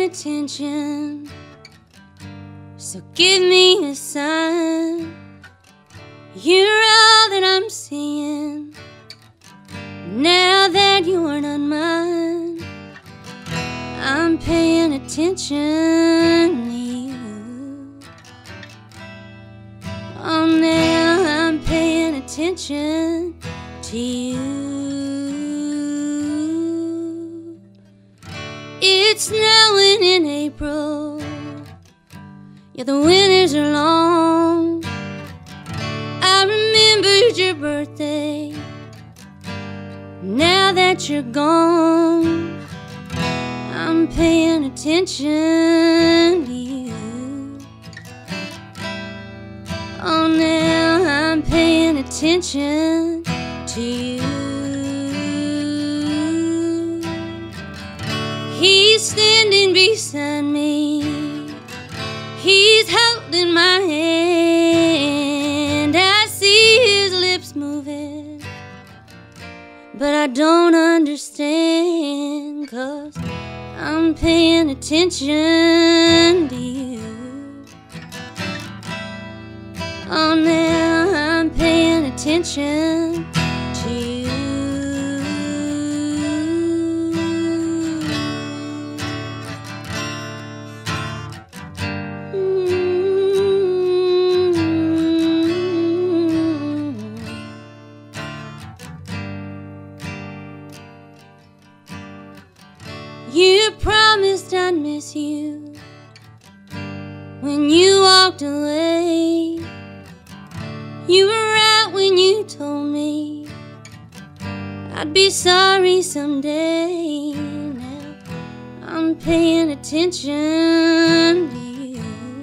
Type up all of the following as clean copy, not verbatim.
attention, so give me a sign. You're all that I'm seeing, now that you're not mine. I'm paying attention to you. Oh, now I'm paying attention to you. It's snowing in April, yeah, the winters are long. I remembered your birthday, now that you're gone. I'm paying attention to you. Oh, now I'm paying attention to you. He's standing beside me, he's holding my hand. I see his lips moving, but I don't understand, 'cause I'm paying attention to you. Oh, now I'm paying attention to you. You promised I'd miss you when you walked away. You were right when you told me I'd be sorry someday. Now I'm paying attention to you.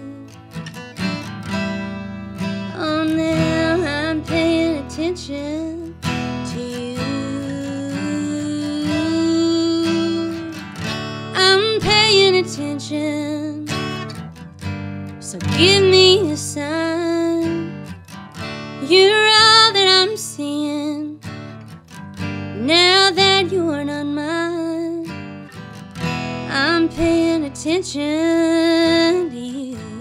Oh, now I'm paying attention to you. I'm paying attention, so give me a sign. You're all that I'm seeing, now that you're not mine. I'm paying attention to you.